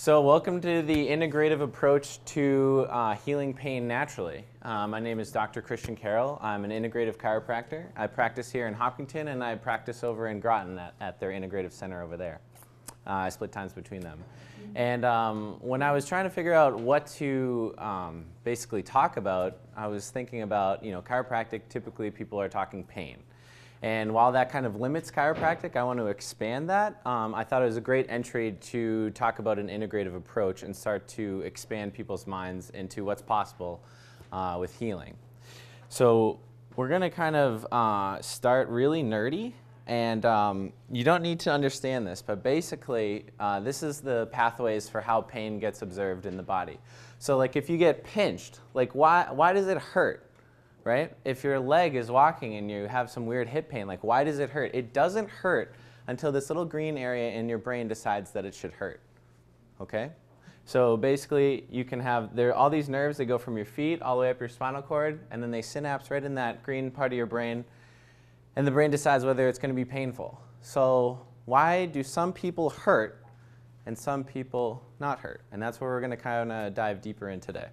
So welcome to the integrative approach to healing pain naturally. My name is Dr. Christian Carroll. I'm an integrative chiropractor. I practice here in Hopkinton and I practice over in Groton at their integrative center over there. I split times between them. And when I was trying to figure out what to basically talk about, I was thinking about, chiropractic, typically people are talking pain. And while that kind of limits chiropractic, I want to expand that. I thought it was a great entry to talk about an integrative approach and start to expand people's minds into what's possible with healing. So we're going to kind of start really nerdy. And you don't need to understand this, but basically this is the pathways for how pain gets observed in the body. So like if you get pinched, like why does it hurt? Right? If your leg is walking and you have some weird hip pain, like why does it hurt? It doesn't hurt until this little green area in your brain decides that it should hurt. Okay? So basically you can have, there are all these nerves that go from your feet all the way up your spinal cord, and then they synapse right in that green part of your brain, and the brain decides whether it's going to be painful. So why do some people hurt and some people not hurt? And that's what we're going to kind of dive deeper in today.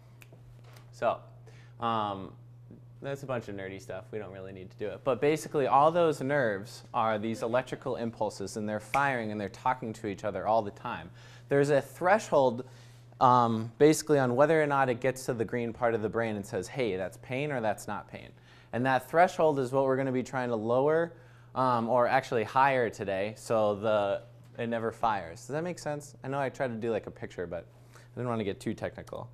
So that's a bunch of nerdy stuff. We don't really need to do it. But basically, all those nerves are these electrical impulses, and they're firing and they're talking to each other all the time. There's a threshold basically on whether or not it gets to the green part of the brain and says, hey, that's pain or that's not pain. And that threshold is what we're going to be trying to lower or actually higher today so it never fires. Does that make sense? I know I tried to do like a picture, but I didn't want to get too technical.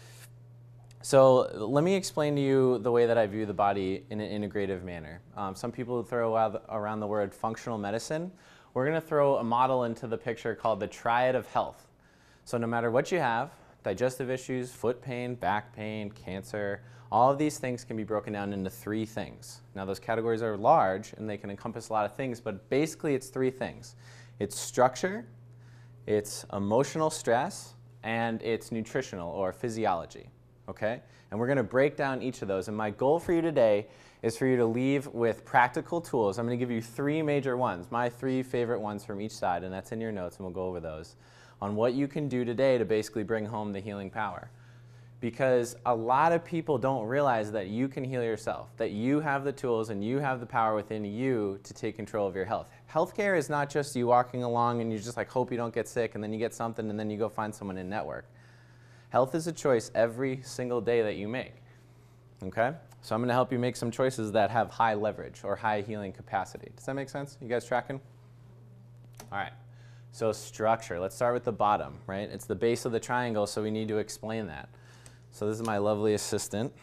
So let me explain to you the way that I view the body in an integrative manner. Some people throw around the word functional medicine. We're going to throw a model into the picture called the triad of health. So no matter what you have, digestive issues, foot pain, back pain, cancer, all of these things can be broken down into three things. Now those categories are large and they can encompass a lot of things, but basically it's three things. It's structure, it's emotional stress, and it's nutritional or physiology. Okay? And we're going to break down each of those. And my goal for you today is for you to leave with practical tools. I'm going to give you three major ones, my three favorite ones from each side, and that's in your notes, and we'll go over those, on what you can do today to basically bring home the healing power. Because a lot of people don't realize that you can heal yourself, that you have the tools and you have the power within you to take control of your health. Healthcare is not just you walking along and you just like hope you don't get sick and then you get something and then you go find someone in network. Health is a choice every single day that you make, okay? So I'm going to help you make some choices that have high leverage or high healing capacity. Does that make sense? You guys tracking? All right, so structure. Let's start with the bottom, right? It's the base of the triangle, so we need to explain that. So this is my lovely assistant.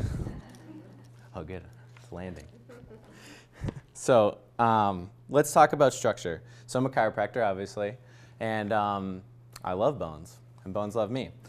Oh, good, it's landing. So let's talk about structure. So I'm a chiropractor, obviously, and I love bones, and bones love me.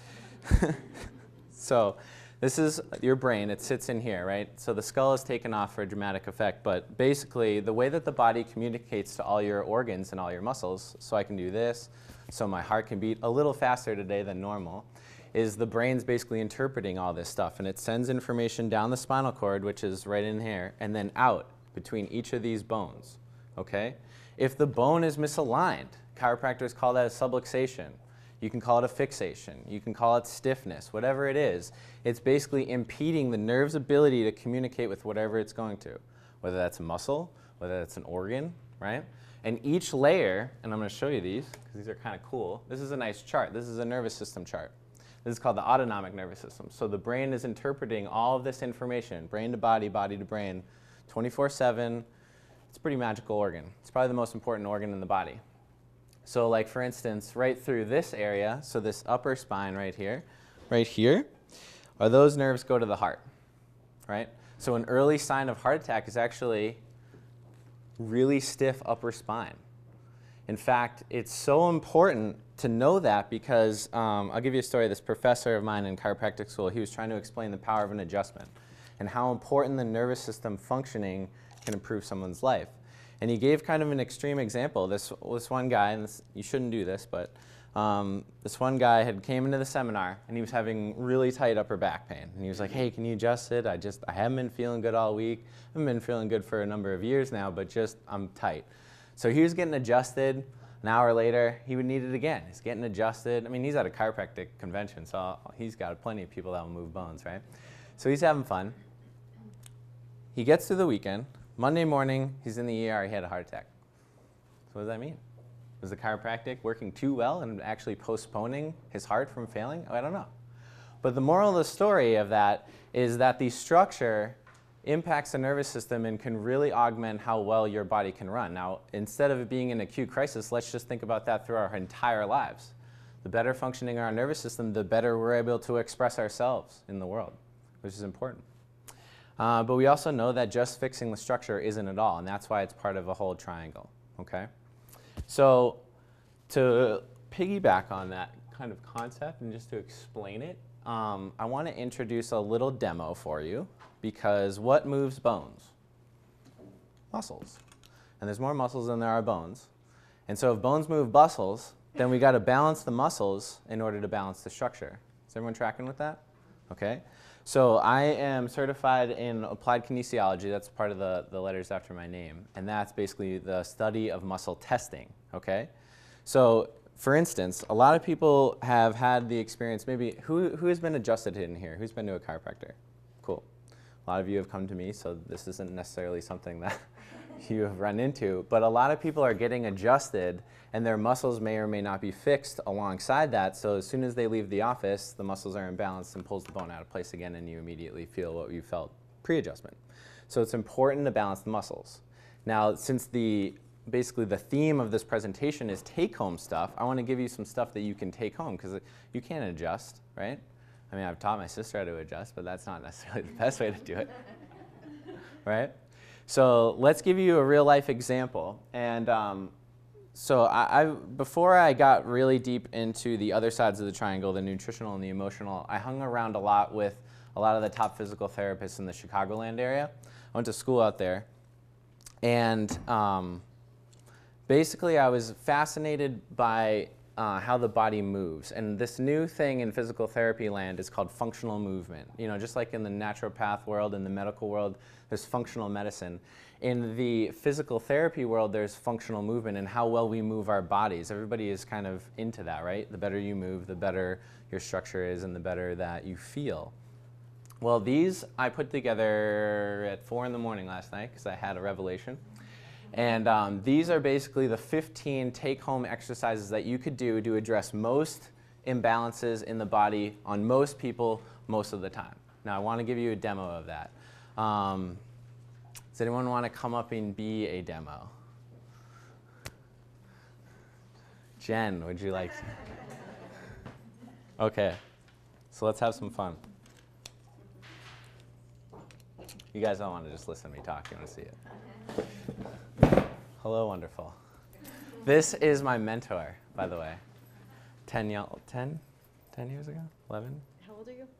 So this is your brain. It sits in here, right? So the skull is taken off for a dramatic effect, but basically the way that the body communicates to all your organs and all your muscles, so I can do this, so my heart can beat a little faster today than normal, is the brain's basically interpreting all this stuff, and it sends information down the spinal cord, which is right in here, and then out between each of these bones, okay? If the bone is misaligned, chiropractors call that a subluxation. You can call it a fixation. You can call it stiffness. Whatever it is, it's basically impeding the nerve's ability to communicate with whatever it's going to, whether that's a muscle, whether that's an organ, right? And each layer, and I'm going to show you these because these are kind of cool. This is a nice chart. This is a nervous system chart. This is called the autonomic nervous system. So the brain is interpreting all of this information, brain to body, body to brain, 24/7. It's a pretty magical organ. It's probably the most important organ in the body. So like for instance, right through this area, so this upper spine right here, are those nerves go to the heart, right? So an early sign of heart attack is actually really stiff upper spine. In fact, it's so important to know that because I'll give you a story. This professor of mine in chiropractic school, he was trying to explain the power of an adjustment and how important the nervous system functioning can improve someone's life. And he gave kind of an extreme example. This one guy, and you shouldn't do this, but this one guy had came into the seminar and he was having really tight upper back pain. And he was like, hey, can you adjust it? I haven't been feeling good all week. I haven't been feeling good for a number of years now, but I'm tight. So he was getting adjusted An hour later, he would need it again. He's getting adjusted. I mean, he's at a chiropractic convention, so he's got plenty of people that will move bones, right? So he's having fun. He gets to the weekend. Monday morning, he's in the ER. He had a heart attack. So what does that mean? Was the chiropractic working too well and actually postponing his heart from failing? I don't know. But the moral of the story of that is that the structure impacts the nervous system and can really augment how well your body can run. Now, instead of it being an acute crisis, let's just think about that through our entire lives. The better functioning our nervous system, the better we're able to express ourselves in the world, which is important. But we also know that just fixing the structure isn't it all, and that's why it's part of a whole triangle, okay? So to piggyback on that kind of concept and just to explain it, I want to introduce a little demo for you, because what moves bones? Muscles. And there's more muscles than there are bones. And so if bones move muscles, then we got to balance the muscles in order to balance the structure. Is everyone tracking with that? Okay. So I am certified in applied kinesiology. That's part of the letters after my name. And that's basically the study of muscle testing. Okay. So for instance, a lot of people have had the experience, maybe, who has been adjusted in here? Who's been to a chiropractor? Cool. A lot of you have come to me, so this isn't necessarily something that you have run into. But a lot of people are getting adjusted, and their muscles may or may not be fixed alongside that. So as soon as they leave the office, the muscles are imbalanced and pulls the bone out of place again, and you immediately feel what you felt pre-adjustment. So it's important to balance the muscles. Now, since basically the theme of this presentation is take-home stuff, I want to give you some stuff that you can take home, because you can't adjust, right? I mean, I've taught my sister how to adjust, but that's not necessarily the best way to do it, right? So let's give you a real-life example. And so before I got really deep into the other sides of the triangle, the nutritional and the emotional, I hung around a lot with a lot of the top physical therapists in the Chicagoland area. I went to school out there. And basically, I was fascinated by how the body moves. And this new thing in physical therapy land is called functional movement. You know, just like in the naturopath world, in the medical world, there's functional medicine. In the physical therapy world, there's functional movement and how well we move our bodies. Everybody is kind of into that, right? The better you move, the better your structure is, and the better that you feel. Well, these I put together at 4 in the morning last night because I had a revelation. And these are basically the 15 take-home exercises that you could do to address most imbalances in the body on most people most of the time. Now, I want to give you a demo of that. Does anyone want to come up and be a demo? Jen, would you like to? Okay, so let's have some fun. You guys don't want to just listen to me talk, you want to see it. Hello, wonderful. This is my mentor, by the way. 10 years ago? 11? How old are you?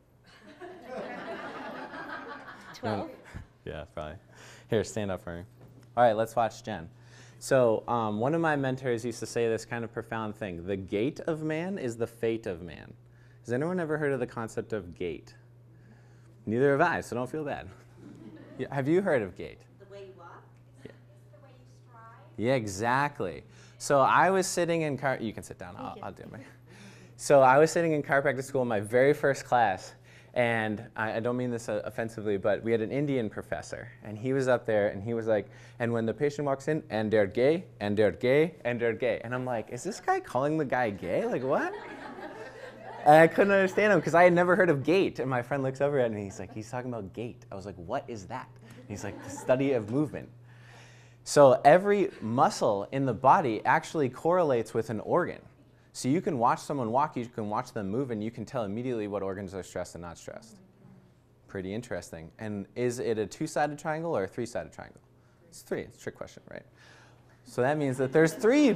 12? Yeah, probably. Here, stand up for me. All right, let's watch Jen. So one of my mentors used to say this kind of profound thing. The gait of man is the fate of man. Has anyone ever heard of the concept of gait? Neither have I, so don't feel bad. Have you heard of gait? The way you walk? Yeah. The way you stride? Yeah, exactly. So I was sitting in you can sit down, I'll do it. So I was sitting in chiropractic school in my very first class, and I don't mean this offensively, but we had an Indian professor, and he was up there, and he was like, and when the patient walks in, and they're gay, and they're gay, and they're gay. And I'm like, is this guy calling the guy gay? Like, what? And I couldn't understand him because I had never heard of gait. And my friend looks over at me, and he's like, he's talking about gait. I was like, what is that? And he's like, the study of movement. So every muscle in the body actually correlates with an organ. So you can watch someone walk, you can watch them move, and you can tell immediately what organs are stressed and not stressed. Pretty interesting. And is it a two-sided triangle or a three-sided triangle? It's 3. It's a trick question, right? So that means that there's 3.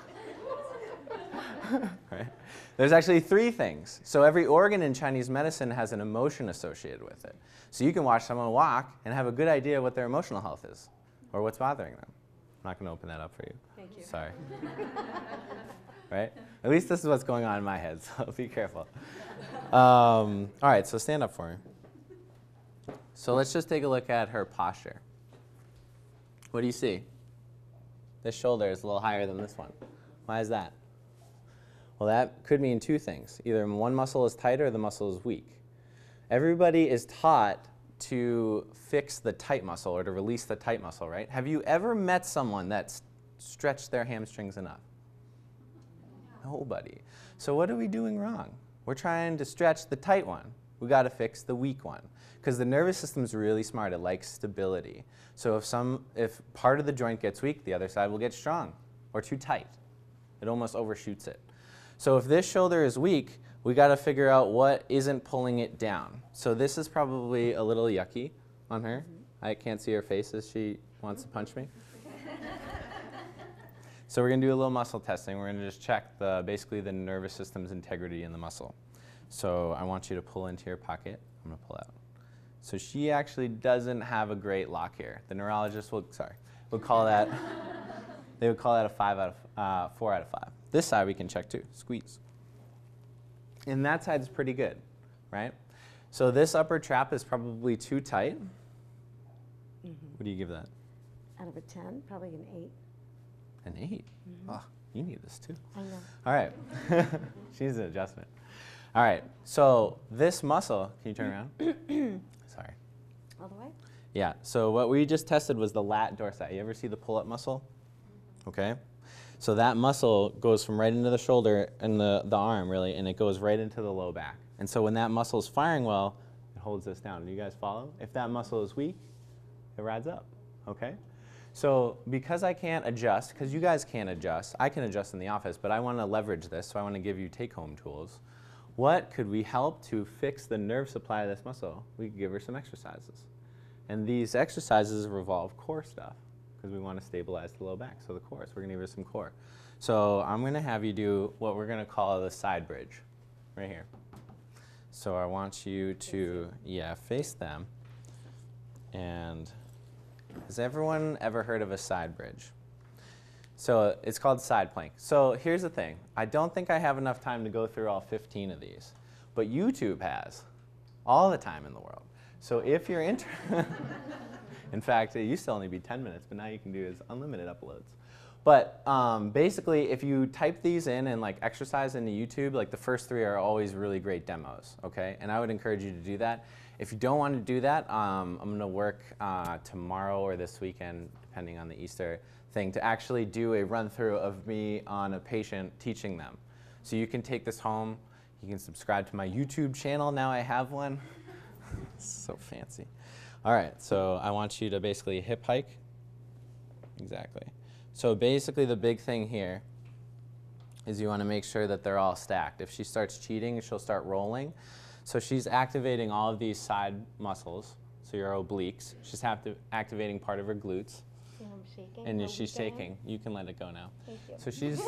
Right? There's actually 3 things. So every organ in Chinese medicine has an emotion associated with it. So you can watch someone walk and have a good idea what their emotional health is or what's bothering them. I'm not going to open that up for you. Thank you. Sorry. Right? At least this is what's going on in my head, so be careful. All right, so stand up for me. So let's just take a look at her posture. What do you see? This shoulder is a little higher than this one. Why is that? Well, that could mean two things. Either one muscle is tight or the muscle is weak. Everybody is taught to fix the tight muscle or to release the tight muscle, right? Have you ever met someone that's stretched their hamstrings enough? Nobody. So what are we doing wrong? We're trying to stretch the tight one. We got to fix the weak one. Because the nervous system is really smart. It likes stability. So if part of the joint gets weak, the other side will get strong or too tight. It almost overshoots it. So if this shoulder is weak, we got to figure out what isn't pulling it down. So this is probably a little yucky on her. I can't see her face as she wants to punch me. So we're going to do a little muscle testing. We're going to just check basically the nervous system's integrity in the muscle. So I want you to pull into your pocket. I'm going to pull out. So she actually doesn't have a great lock here. The neurologist would call that, they would call that a 4 out of 5. This side we can check too, squeeze. And that side's pretty good, right? So this upper trap is probably too tight. What do you give that? Out of a 10, probably an 8. An 8? Oh, you need this too. I know. All right. She needs an adjustment. All right. So this muscle, can you turn around? Sorry. All the way? Yeah. So what we just tested was the lat dorsi. You ever see the pull-up muscle? Okay. So that muscle goes from right into the shoulder and the arm, really, and it goes right into the low back. And so when that muscle is firing well, it holds this down. Do you guys follow? If that muscle is weak, it rides up. Okay? So because I can't adjust, because you guys can't adjust, I can adjust in the office, but I want to leverage this, so I want to give you take-home tools. What could we help to fix the nerve supply of this muscle? We could give her some exercises. And these exercises revolve core stuff, because we want to stabilize the low back, so the core. So we're going to give her some core. So I'm going to have you do what we're going to call the side bridge, right here. So I want you to, face them. And has everyone ever heard of a side bridge? So it's called side plank. So here's the thing. I don't think I have enough time to go through all 15 of these, but YouTube has all the time in the world. So if you're interested, in fact, it used to only be 10 minutes, but now you can do is unlimited uploads. But basically, if you type these in and like exercise into YouTube, like the first 3 are always really great demos, okay? And I would encourage you to do that. If you don't want to do that, I'm going to work tomorrow or this weekend, depending on the Easter thing, to actually do a run-through of me on a patient teaching them. So you can take this home. You can subscribe to my YouTube channel. Now I have one. So fancy. All right, so I want you to basically hip hike. Exactly. So basically the big thing here is you want to make sure that they're all stacked. If she starts cheating, she'll start rolling. So she's activating all of these side muscles, so your obliques. She's activating part of her glutes. See how I'm shaking? And she's shaking. You can let it go now. Thank you. So she's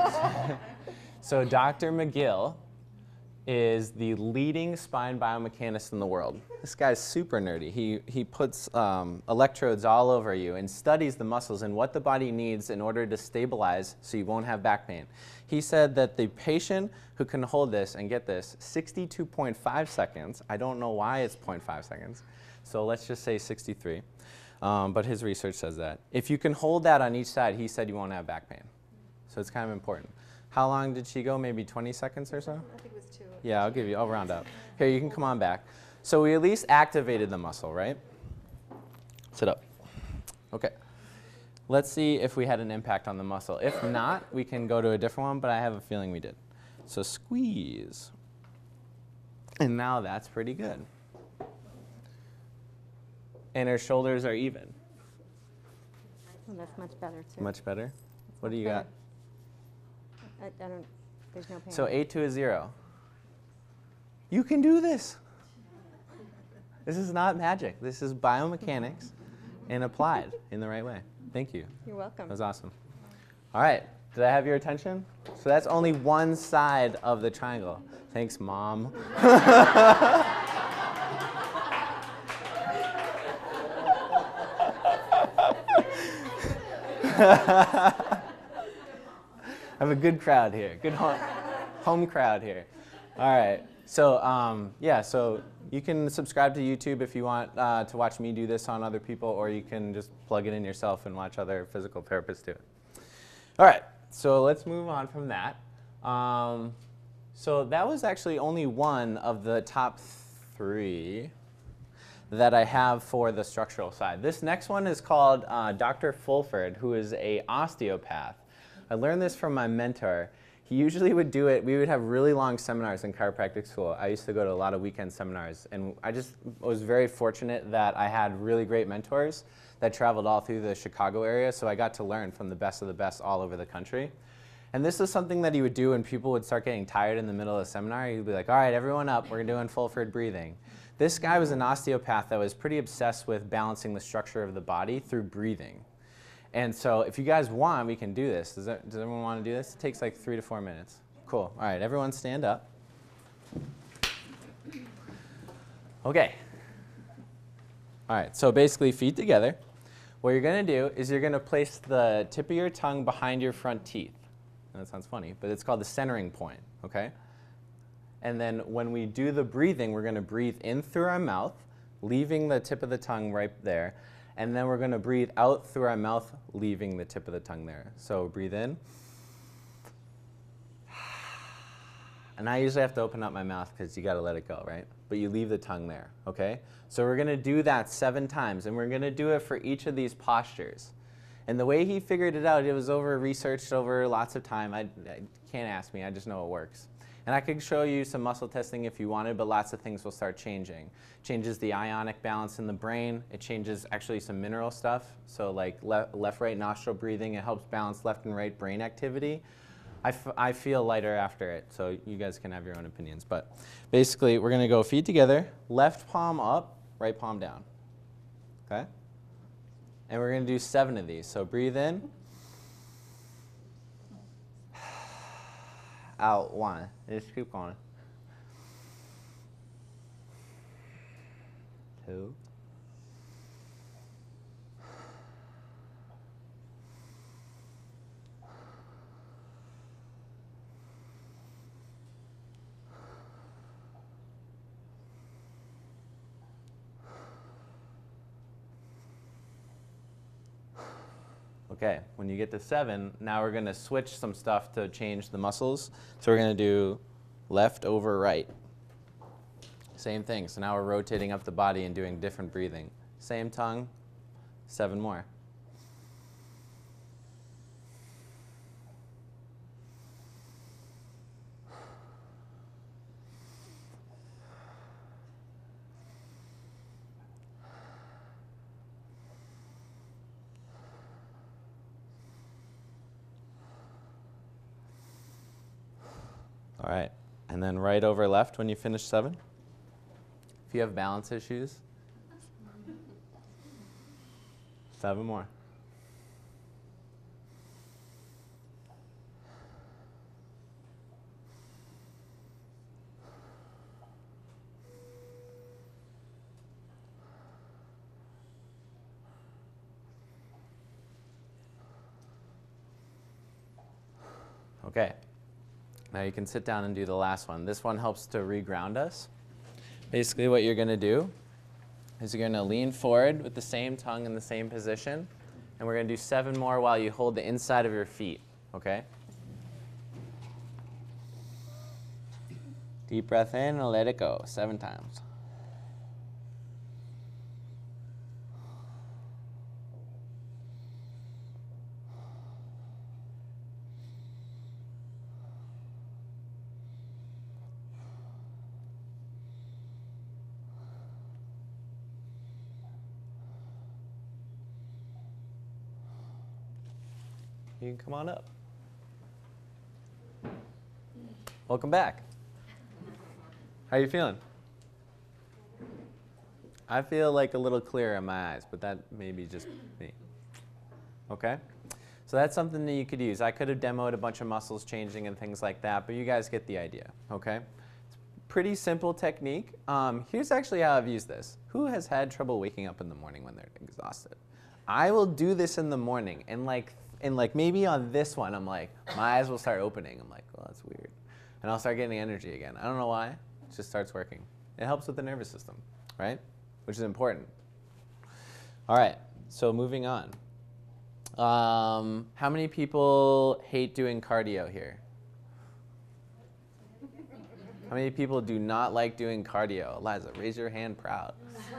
so Dr. McGill is the leading spine biomechanist in the world. This guy's super nerdy. He puts electrodes all over you and studies the muscles and what the body needs in order to stabilize so you won't have back pain. He said that the patient who can hold this, and get this, 62.5 seconds, I don't know why it's 0.5 seconds, so let's just say 63, but his research says that. If you can hold that on each side, he said you won't have back pain. So it's kind of important. How long did she go? Maybe 20 seconds or so? I think it was 2. Yeah, I'll round up. Here, you can come on back. So we at least activated the muscle, right? Sit up. Okay. Let's see if we had an impact on the muscle. If not, we can go to a different one, but I have a feeling we did. So squeeze. And now that's pretty good. And her shoulders are even. Well, that's much better, too. Much better? What do you got? I don't, there's no pain. So 8 to a 0. You can do this. This is not magic. This is biomechanics and applied in the right way. Thank you. You're welcome. That was awesome. All right. Did I have your attention? So that's only one side of the triangle. Thanks, Mom. I have a good crowd here, good home crowd here. All right, so yeah, so you can subscribe to YouTube if you want to watch me do this on other people, or you can just plug it in yourself and watch other physical therapists do it. All right, so let's move on from that. So that was actually only one of the top 3 that I have for the structural side. This next one is called Dr. Fulford, who is an osteopath. I learned this from my mentor. He usually would do it, we would have really long seminars in chiropractic school. I used to go to a lot of weekend seminars, and I just was very fortunate that I had really great mentors that traveled all through the Chicago area, so I got to learn from the best of the best all over the country. And this is something that he would do when people would start getting tired in the middle of the seminar. He'd be like, all right, everyone up, we're doing Fulford breathing. This guy was an osteopath that was pretty obsessed with balancing the structure of the body through breathing. And so if you guys want, we can do this. Does everyone want to do this? It takes like 3 to 4 minutes. Cool. All right, everyone stand up. Okay. All right, so basically feet together. What you're going to do is you're going to place the tip of your tongue behind your front teeth. And that sounds funny, but it's called the centering point, okay? And then when we do the breathing, we're going to breathe in through our mouth, leaving the tip of the tongue right there. And then we're going to breathe out through our mouth, leaving the tip of the tongue there. So breathe in. And I usually have to open up my mouth because you got to let it go, right? But you leave the tongue there, okay? So we're going to do that 7 times, and we're going to do it for each of these postures. And the way he figured it out, it was researched over lots of time. I can't ask me, I just know it works. And I could show you some muscle testing if you wanted, but lots of things will start changing. Changes the ionic balance in the brain. It changes actually some mineral stuff. So like left-right nostril breathing, it helps balance left and right brain activity. I feel lighter after it, so you guys can have your own opinions. But basically, we're going to go feet together, left palm up, right palm down. Okay? And we're going to do 7 of these. So breathe in. Out 1. Just keep going. 2. 3. Okay, when you get to 7, now we're going to switch some stuff to change the muscles. So we're going to do left over right. Same thing. So now we're rotating up the body and doing different breathing. Same tongue, 7 more. All right, and then right over left when you finish 7. If you have balance issues, 7 more. Okay. Now you can sit down and do the last one. This one helps to reground us. Basically what you're going to do is you're going to lean forward with the same tongue in the same position, and we're going to do 7 more while you hold the inside of your feet, okay? Deep breath in and let it go, 7 times. You can come on up. Welcome back. How are you feeling? I feel like a little clearer in my eyes, but that may be just me. Okay? So that's something that you could use. I could have demoed a bunch of muscles changing and things like that, but you guys get the idea, okay? It's a pretty simple technique. Here's actually how I've used this. Who has had trouble waking up in the morning when they're exhausted? I will do this in the morning, and maybe on this one, I'm like, my eyes will start opening. I'm like, well, that's weird. And I'll start getting energy again. I don't know why. It just starts working. It helps with the nervous system, right? Which is important. All right, so moving on. How many people hate doing cardio here? How many people do not like doing cardio? Eliza, raise your hand proud.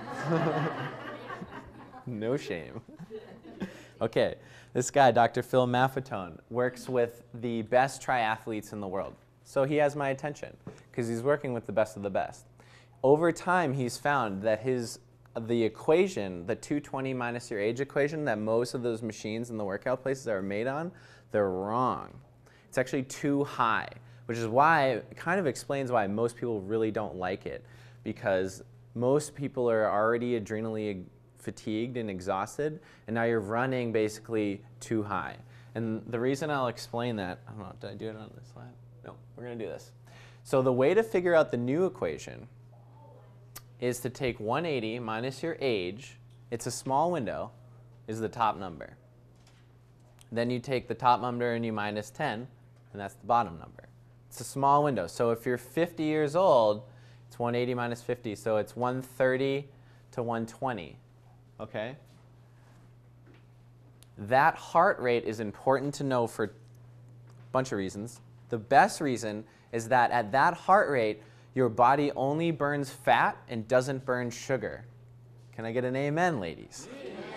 No shame. Okay, this guy, Dr. Phil Maffetone, works with the best triathletes in the world. So he has my attention because he's working with the best of the best. Over time, he's found that the equation, the 220 minus your age equation that most of those machines in the workout places are made on, they're wrong. It's actually too high, which is why, it kind of explains why most people really don't like it, because most people are already adrenally fatigued and exhausted, and now you're running basically too high. And the reason I'll explain that, I don't know, did I do it on this slide? No, we're going to do this. So the way to figure out the new equation is to take 180 minus your age, it's a small window, is the top number. Then you take the top number and you minus 10, and that's the bottom number. It's a small window. So if you're 50 years old, it's 180 minus 50, so it's 130 to 120, okay? That heart rate is important to know for a bunch of reasons. The best reason is that at that heart rate, your body only burns fat and doesn't burn sugar. Can I get an amen, ladies?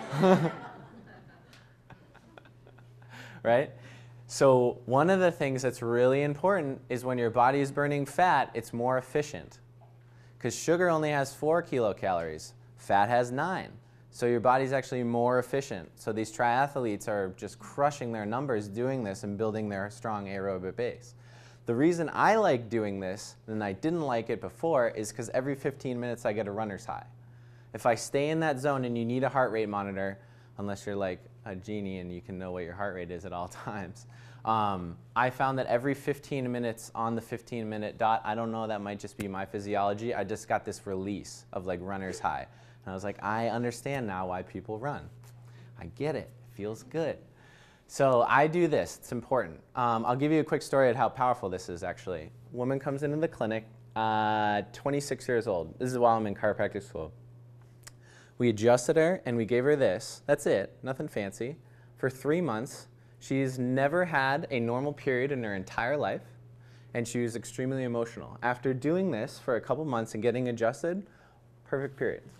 Right? So one of the things that's really important is when your body is burning fat, it's more efficient. Because sugar only has 4 kilocalories. Fat has 9. So your body's actually more efficient. So these triathletes are just crushing their numbers doing this and building their strong aerobic base. The reason I like doing this, and I didn't like it before, is because every 15 minutes I get a runner's high. If I stay in that zone and you need a heart rate monitor, unless you're like a genie and you can know what your heart rate is at all times, I found that every 15 minutes on the 15-minute dot, I don't know, that might just be my physiology, I just got this release of like runner's high. And I was like, I understand now why people run. I get it. It feels good. So I do this. It's important. I'll give you a quick story of how powerful this is, actually. A woman comes into the clinic, 26 years old. This is while I'm in chiropractic school. We adjusted her, and we gave her this. That's it. Nothing fancy. For 3 months, she's never had a normal period in her entire life, and she was extremely emotional. After doing this for a couple months and getting adjusted, perfect periods.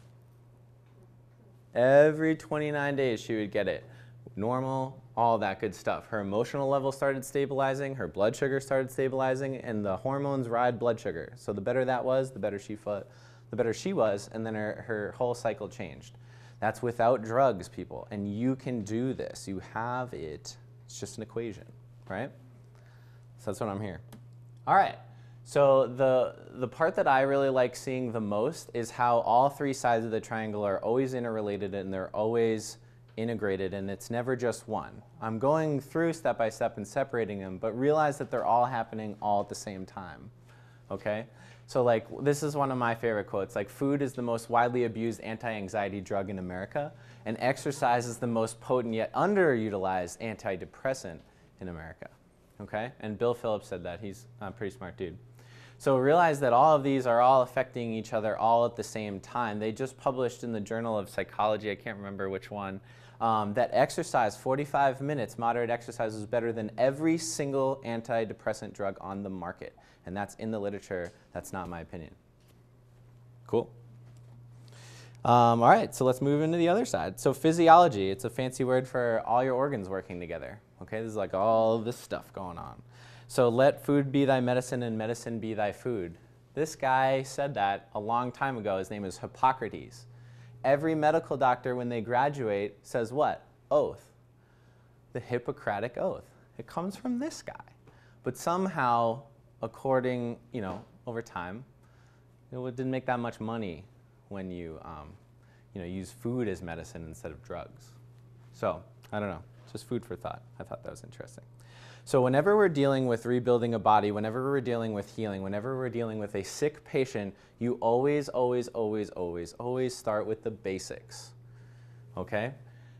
Every 29 days, she would get it. Normal, all that good stuff. Her emotional level started stabilizing, her blood sugar started stabilizing, and the hormones ride blood sugar. So the better that was, the better she was, and then her whole cycle changed. That's without drugs, people, and you can do this. You have it. It's just an equation, right? So that's what I'm here. All right. So the part that I really like seeing the most is how all 3 sides of the triangle are always interrelated and they're always integrated, and it's never just one. I'm going through step by step and separating them, but realize that they're all happening all at the same time, okay? So like, this is one of my favorite quotes, like, food is the most widely abused anti-anxiety drug in America, and exercise is the most potent yet underutilized antidepressant in America, okay? And Bill Phillips said that. He's a pretty smart dude. So realize that all of these are all affecting each other all at the same time. They just published in the Journal of Psychology, I can't remember which one, that exercise, 45 minutes, moderate exercise, is better than every single antidepressant drug on the market. And that's in the literature. That's not my opinion. Cool. All right, so let's move into the other side. So physiology, it's a fancy word for all your organs working together. Okay, this is like all this stuff going on. So let food be thy medicine and medicine be thy food. This guy said that a long time ago. His name is Hippocrates. Every medical doctor, when they graduate, says what? Oath. The Hippocratic Oath. It comes from this guy. But somehow, according, over time, it didn't make that much money when you, use food as medicine instead of drugs. So, I don't know. Just food for thought. I thought that was interesting. So whenever we're dealing with rebuilding a body, whenever we're dealing with healing, whenever we're dealing with a sick patient, you always, always, always, always, always start with the basics, okay?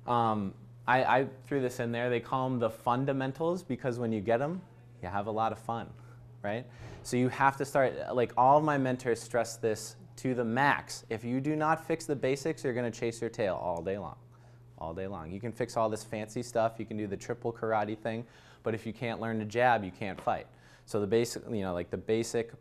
I threw this in there. They call them the fundamentals because when you get them, you have a lot of fun, right? So you have to start, like all of my mentors stress this to the max. If you do not fix the basics, you're going to chase your tail all day long. all day long. You can fix all this fancy stuff. You can do the triple karate thing, but if you can't learn to jab, you can't fight. So the basic, like the basics.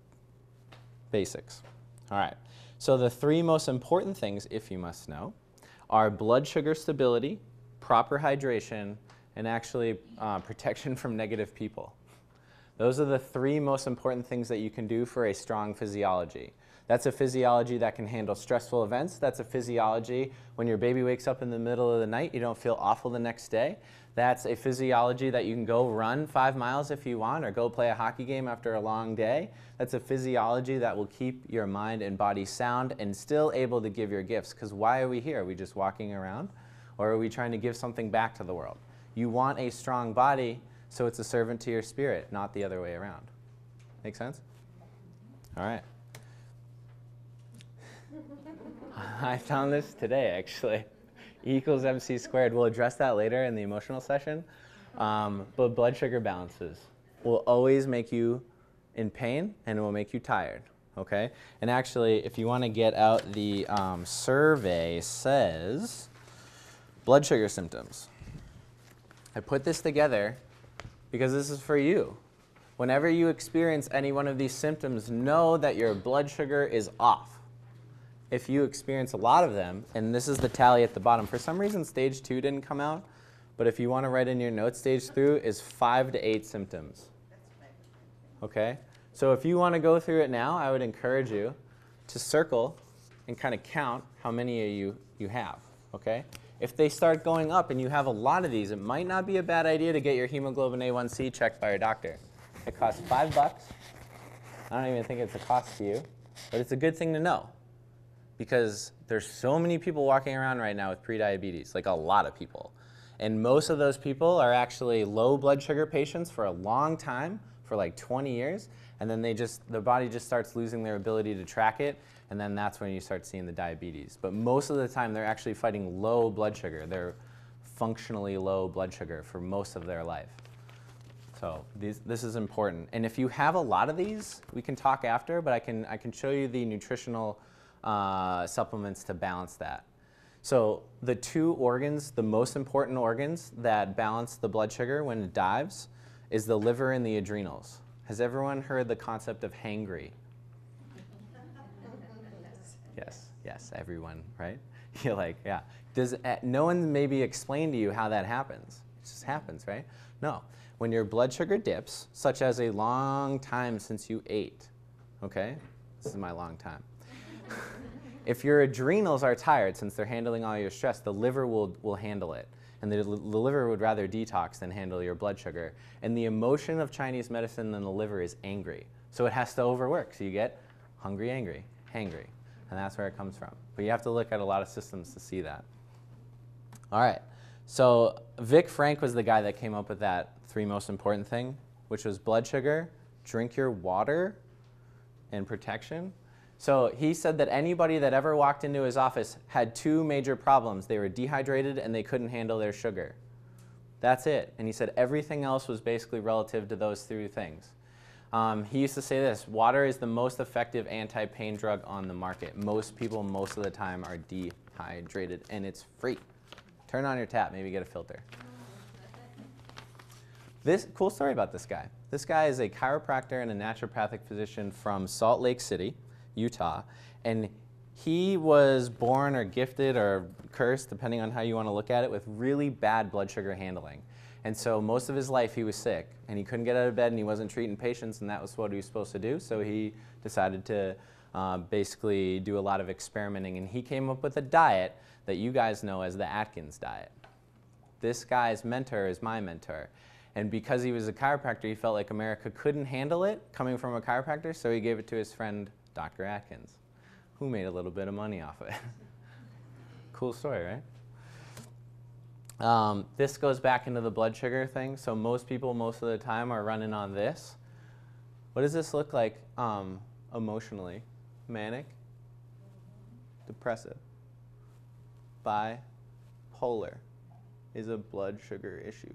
All right. So the 3 most important things, if you must know, are blood sugar stability, proper hydration, and actually protection from negative people. Those are the 3 most important things that you can do for a strong physiology. That's a physiology that can handle stressful events. That's a physiology when your baby wakes up in the middle of the night, you don't feel awful the next day. That's a physiology that you can go run 5 miles if you want or go play a hockey game after a long day. That's a physiology that will keep your mind and body sound and still able to give your gifts. Because why are we here? Are we just walking around? Or are we trying to give something back to the world? You want a strong body so it's a servant to your spirit, not the other way around. Make sense? All right. I found this today, actually. E equals MC squared. We'll address that later in the emotional session. But blood sugar balances will always make you in pain and it will make you tired. Okay? And actually, if you want to get out the survey, says blood sugar symptoms. I put this together because this is for you. Whenever you experience any one of these symptoms, know that your blood sugar is off. If you experience a lot of them, and this is the tally at the bottom. For some reason, stage 2 didn't come out, but if you want to write in your notes, stage 3 is 5 to 8 symptoms. Okay? So if you want to go through it now, I would encourage you to circle and kind of count how many of you have. Okay? If they start going up and you have a lot of these, it might not be a bad idea to get your hemoglobin A1C checked by your doctor. It costs $5. I don't even think it's a cost to you, but it's a good thing to know. Because there's so many people walking around right now with prediabetes, like a lot of people. And most of those people are actually low blood sugar patients for a long time, for like 20 years, and then the body just starts losing their ability to track it, and then that's when you start seeing the diabetes. But most of the time, they're actually fighting low blood sugar. They're functionally low blood sugar for most of their life. So this is important. And if you have a lot of these, we can talk after, but I can show you the nutritional supplements to balance that. So the 2 organs, the most important organs that balance the blood sugar when it dives is the liver and the adrenals. Has everyone heard the concept of hangry? Yes, everyone, right? You're like, yeah. Does no one maybe explain to you how that happens? It just happens, right? No. When your blood sugar dips, such as a long time since you ate, okay? This is my long time. If your adrenals are tired, since they're handling all your stress, the liver will handle it. And the liver would rather detox than handle your blood sugar. And the emotion of Chinese medicine in the liver is angry. So it has to overwork. So you get hungry, angry, hangry. And that's where it comes from. But you have to look at a lot of systems to see that. All right. So Vic Frank was the guy that came up with that 3 most important thing, which was blood sugar, drink your water, and protection. So he said that anybody that ever walked into his office had 2 major problems. They were dehydrated and they couldn't handle their sugar. That's it. And he said everything else was basically relative to those 3 things. He used to say this: water is the most effective anti-pain drug on the market. Most people, most of the time, are dehydrated, and it's free. Turn on your tap, maybe get a filter. This cool story about this guy. This guy is a chiropractor and a naturopathic physician from Salt Lake City, Utah, and he was born or gifted or cursed, depending on how you want to look at it, with really bad blood sugar handling. And so most of his life he was sick, and he couldn't get out of bed, and he wasn't treating patients, and that was what he was supposed to do. So he decided to basically do a lot of experimenting, and he came up with a diet that you guys know as the Atkins diet. This guy's mentor is my mentor. And because he was a chiropractor, he felt like America couldn't handle it coming from a chiropractor, so he gave it to his friend, Dr. Atkins, who made a little bit of money off of it. Cool story, right? This goes back into the blood sugar thing. So most people, most of the time, are running on this. What does this look like emotionally? Manic, depressive, bipolar is a blood sugar issue.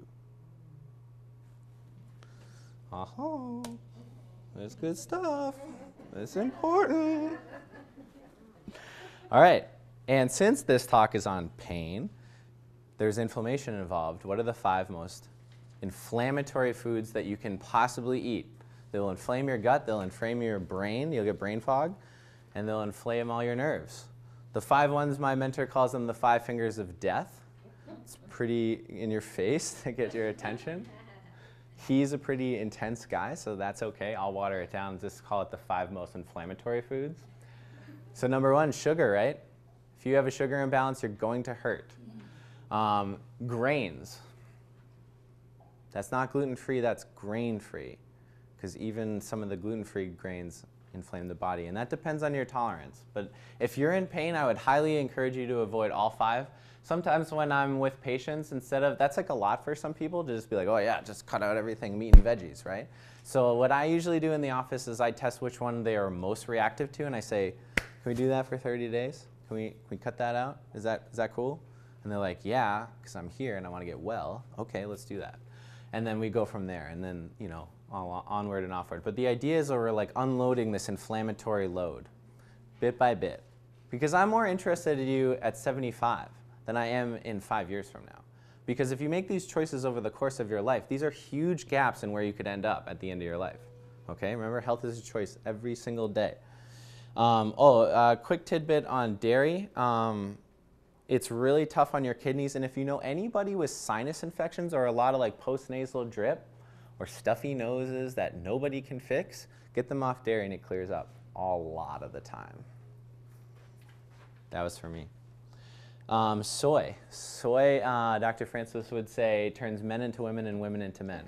Oh, that's good stuff. That's important. All right, and since this talk is on pain, there's inflammation involved. What are the 5 most inflammatory foods that you can possibly eat? They'll inflame your gut, they'll inflame your brain, you'll get brain fog, and they'll inflame all your nerves. The 5 ones, my mentor calls them the 5 fingers of death. It's pretty in your face to get your attention. He's a pretty intense guy, so that's okay. I'll water it down and just call it the 5 most inflammatory foods. So number 1, sugar, right? If you have a sugar imbalance, you're going to hurt. Grains. That's not gluten-free, that's grain-free, because even some of the gluten-free grains inflame the body, and that depends on your tolerance. But if you're in pain, I would highly encourage you to avoid all 5. Sometimes when I'm with patients, instead of, that's like a lot for some people to just be like, oh yeah, just cut out everything, meat and veggies, right? So what I usually do in the office is I test which one they are most reactive to, and I say, can we do that for 30 days? Can we cut that out? Is that cool? And they're like, yeah, because I'm here and I want to get well. Okay, let's do that. And then we go from there, and then, you know, onward and offward. But the idea is that we're like unloading this inflammatory load bit by bit. Because I'm more interested in you at 75 than I am in 5 years from now. Because if you make these choices over the course of your life, these are huge gaps in where you could end up at the end of your life. Okay, remember, health is a choice every single day. Quick tidbit on dairy. It's really tough on your kidneys, and if you know anybody with sinus infections or a lot of like post-nasal drip or stuffy noses that nobody can fix, get them off dairy and it clears up a lot of the time. That was for me. Soy. Soy, Dr. Francis would say, turns men into women and women into men.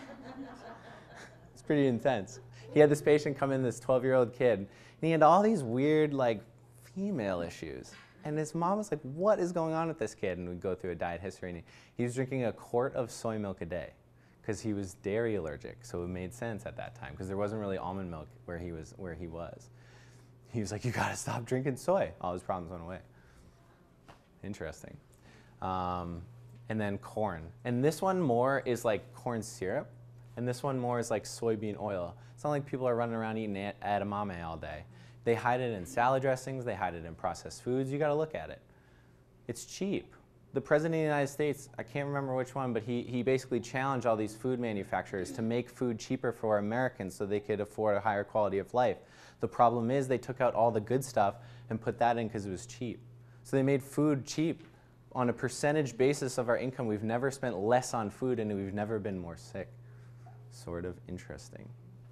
It's pretty intense. He had this patient come in, this 12-year-old kid, and he had all these weird like female issues. And his mom was like, what is going on with this kid? And we'd go through a diet history, and he was drinking a quart of soy milk a day because he was dairy allergic. So it made sense at that time because there wasn't really almond milk where he was. He was like, you gotta stop drinking soy. All his problems went away. Interesting. And then corn. And this one more is like corn syrup, and this one more is like soybean oil. It's not like people are running around eating edamame all day. They hide it in salad dressings, they hide it in processed foods. You gotta look at it. It's cheap. The President of the United States, I can't remember which one, but he basically challenged all these food manufacturers to make food cheaper for Americans so they could afford a higher quality of life. The problem is they took out all the good stuff and put that in because it was cheap. So they made food cheap. On a percentage basis of our income, we've never spent less on food and we've never been more sick. Sort of interesting.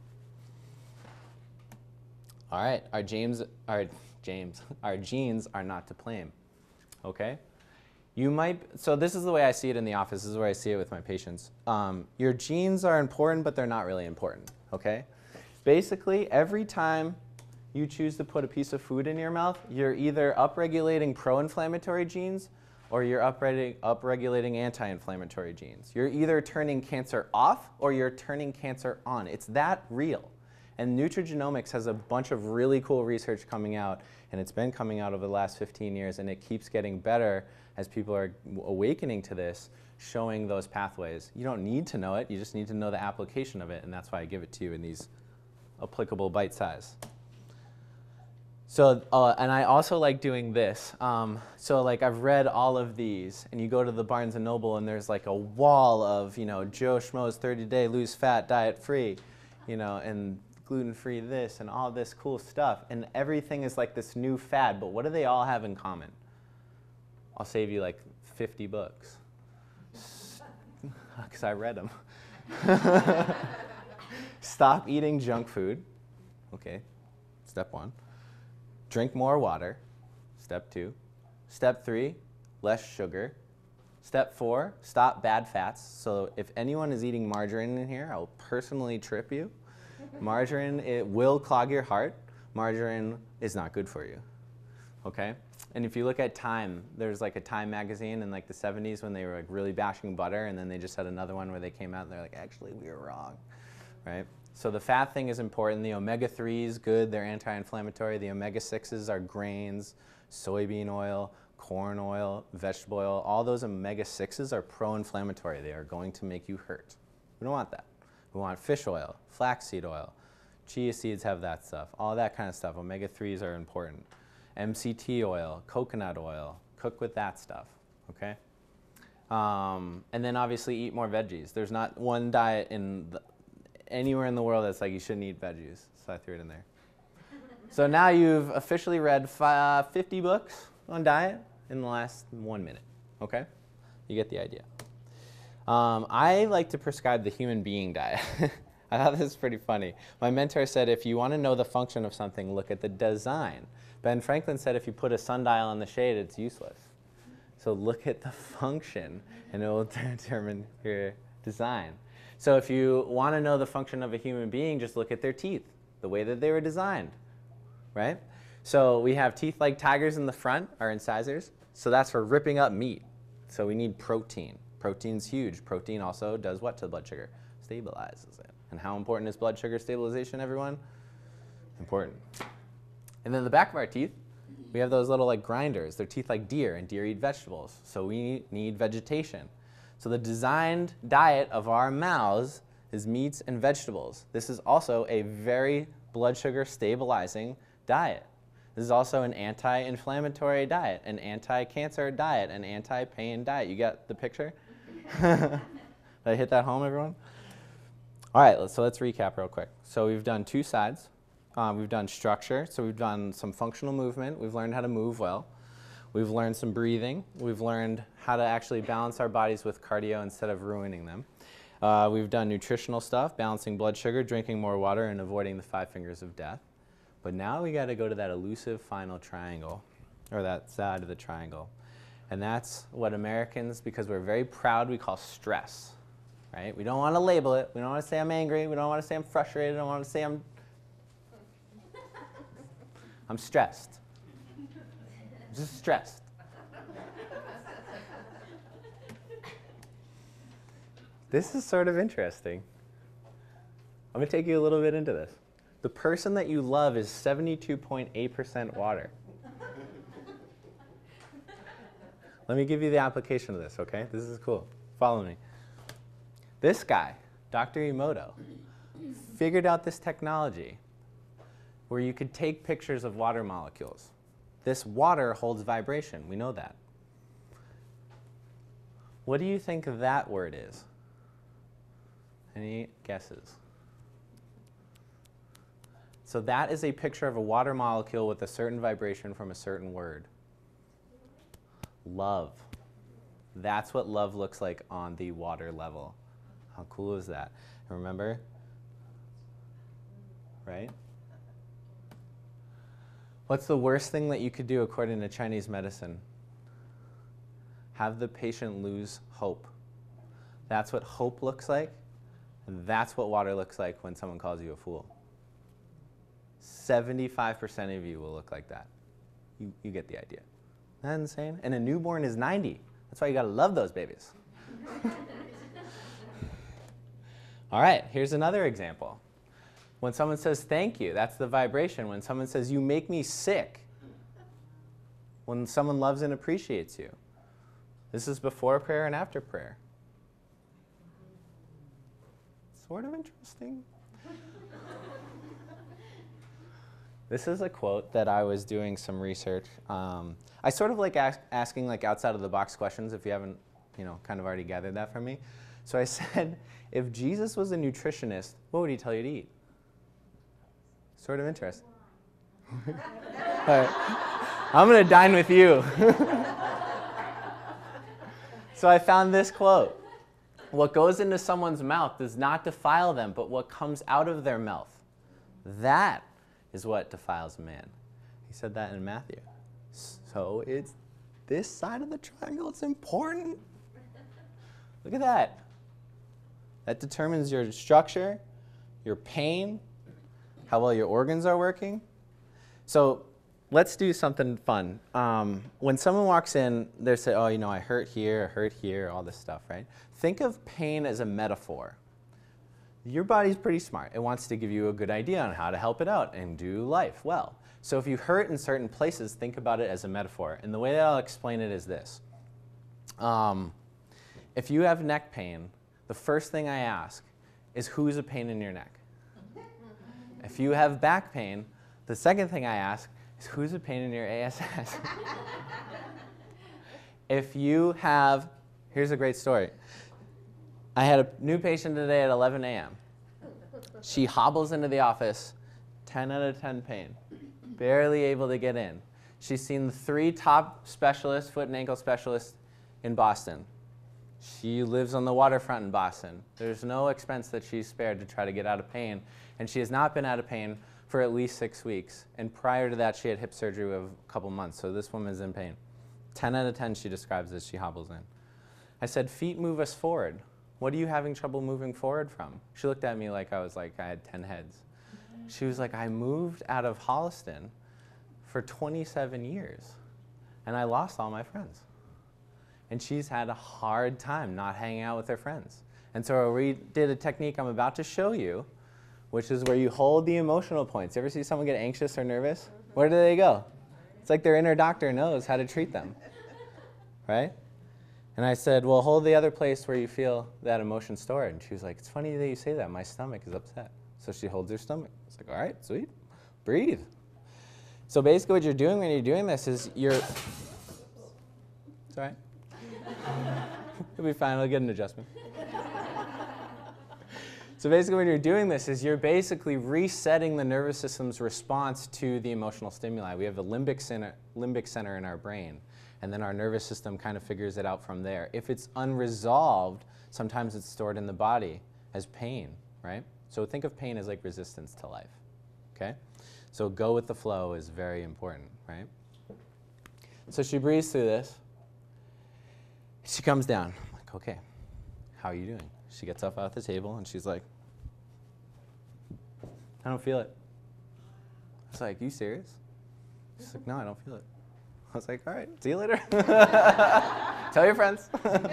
All right, our genes are not to blame, okay? So this is the way I see it in the office. This is where I see it with my patients. Your genes are important, but they're not really important, okay? Basically, every time you choose to put a piece of food in your mouth, you're either upregulating pro-inflammatory genes or you're upregulating anti-inflammatory genes. You're either turning cancer off or you're turning cancer on. It's that real. And nutrigenomics has a bunch of really cool research coming out, and it's been coming out over the last 15 years, and it keeps getting better as people are awakening to this, showing those pathways. You don't need to know it, you just need to know the application of it, and that's why I give it to you in these applicable bite size. So, and I also like doing this. So like I've read all of these, and you go to the Barnes & Noble, and there's like a wall of, you know, Joe Schmo's 30-day lose fat, diet free, you know, and gluten-free this and all this cool stuff, and everything is like this new fad, but what do they all have in common? I'll save you like 50 books, because I read them. Stop eating junk food, okay, step 1. Drink more water, step 2. Step 3, less sugar. Step 4, stop bad fats. So if anyone is eating margarine in here, I'll personally trip you. Margarine, it will clog your heart. Margarine is not good for you, okay? And if you look at Time, there's like a Time magazine in like the 70s when they were like really bashing butter, and then they just had another one where they came out and they're like, actually, we were wrong, right? So the fat thing is important. The omega-3s, good, they're anti-inflammatory. The omega-6s are grains, soybean oil, corn oil, vegetable oil. All those omega-6s are pro-inflammatory. They are going to make you hurt. We don't want that. We want fish oil, flaxseed oil, chia seeds have that stuff, all that kind of stuff. Omega-3s are important. MCT oil, coconut oil, cook with that stuff, okay? And then obviously eat more veggies. There's not one diet anywhere in the world that's like you shouldn't eat veggies, so I threw it in there. So now you've officially read 50 books on diet in the last 1 minute, okay? You get the idea. I like to prescribe the human being diet. I thought this was pretty funny. My mentor said if you want to know the function of something, look at the design. Ben Franklin said if you put a sundial on the shade, it's useless. So look at the function, and it will determine your design. So if you want to know the function of a human being, just look at their teeth, the way that they were designed, right? So we have teeth like tigers in the front, our incisors. So that's for ripping up meat. So we need protein. Protein's huge. Protein also does what to the blood sugar? Stabilizes it. And how important is blood sugar stabilization, everyone? Important. And then the back of our teeth, we have those little like grinders. They're teeth like deer, and deer eat vegetables. So we need vegetation. So the designed diet of our mouths is meats and vegetables. This is also a very blood sugar stabilizing diet. This is also an anti-inflammatory diet, an anti-cancer diet, an anti-pain diet. You got the picture? Did I hit that home, everyone? All right, so let's recap real quick. So we've done two sides. We've done structure, so we've done some functional movement. We've learned how to move well. We've learned some breathing. We've learned how to actually balance our bodies with cardio instead of ruining them. We've done nutritional stuff, balancing blood sugar, drinking more water, and avoiding the 5 fingers of death. But now we got to go to that elusive final triangle, or that side of the triangle. And that's what Americans, because we're very proud, we call stress, right? We don't want to label it. We don't want to say I'm angry. We don't want to say I'm frustrated. I don't want to say I'm stressed. I'm just stressed. This is sort of interesting. I'm going to take you a little bit into this. The person that you love is 72.8% water. Let me give you the application of this, okay? This is cool. Follow me. This guy, Dr. Emoto, figured out this technology where you could take pictures of water molecules. This water holds vibration. We know that. What do you think that word is? Any guesses? So that is a picture of a water molecule with a certain vibration from a certain word. Love. That's what love looks like on the water level. How cool is that? Remember? Right? What's the worst thing that you could do according to Chinese medicine? Have the patient lose hope. That's what hope looks like. And that's what water looks like when someone calls you a fool. 75% of you will look like that. You get the idea. Isn't that insane? And a newborn is 90. That's why you gotta love those babies. All right, here's another example. When someone says thank you, that's the vibration. When someone says you make me sick, when someone loves and appreciates you. This is before prayer and after prayer. Sort of interesting. This is a quote that I was doing some research. I sort of like asking like outside of the box questions if you haven't, kind of already gathered that from me. So I said, if Jesus was a nutritionist, what would he tell you to eat? Sort of interesting. All right. I'm going to dine with you. So I found this quote. What goes into someone's mouth does not defile them, but what comes out of their mouth, that is what defiles a man. He said that in Matthew. So it's this side of the triangle. It's important. Look at that. That determines your structure, your pain, how well your organs are working. So let's do something fun. When someone walks in, they say, oh, I hurt here, all this stuff, right? Think of pain as a metaphor. Your body's pretty smart. It wants to give you a good idea on how to help it out and do life well. So if you hurt in certain places, think about it as a metaphor. And the way that I'll explain it is this. If you have neck pain, the first thing I ask is who's a pain in your neck? If you have back pain, the second thing I ask is who's a pain in your ASS? If you have Here's a great story. I had a new patient today at 11 a.m. She hobbles into the office, 10 out of 10 pain, barely able to get in. She's seen the 3 top specialists, foot and ankle specialists in Boston. She lives on the waterfront in Boston. There's no expense that she's spared to try to get out of pain, and she has not been out of pain for at least 6 weeks. And prior to that, she had hip surgery of a couple months, so this woman is in pain. 10 out of 10 she describes as she hobbles in. I said, feet move us forward. What are you having trouble moving forward from? She looked at me like I had 10 heads. She was like, I moved out of Holliston for 27 years, and I lost all my friends. And she's had a hard time not hanging out with her friends. And so we did a technique I'm about to show you, which is where you hold the emotional points. You ever see someone get anxious or nervous? Where do they go? It's like their inner doctor knows how to treat them, right? And I said, well, hold the other place where you feel that emotion stored. And she was like, it's funny that you say that. My stomach is upset. So she holds her stomach. It's like, all right, sweet. Breathe. So basically what you're doing when you're doing this is it's all right. You'll be fine. I'll get an adjustment. So basically when you're doing this is you're basically resetting the nervous system's response to the emotional stimuli. We have the limbic center in our brain, and then our nervous system kind of figures it out from there. If it's unresolved, sometimes it's stored in the body as pain, right? So think of pain as like resistance to life, okay? So go with the flow is very important, right? So she breathes through this. She comes down. I'm like, okay, how are you doing? She gets up off the table and she's like, I don't feel it. I was like, you serious? She's like, no, I don't feel it. I was like, all right, see you later. Tell your friends.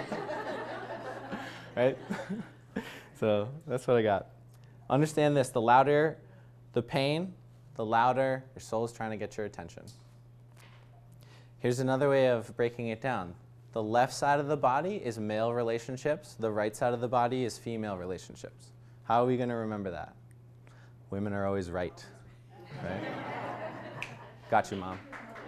Right? So that's what I got. Understand this, the louder the pain, the louder your soul is trying to get your attention. Here's another way of breaking it down. The left side of the body is male relationships. The right side of the body is female relationships. How are we going to remember that? Women are always right. Right? Got you, Mom.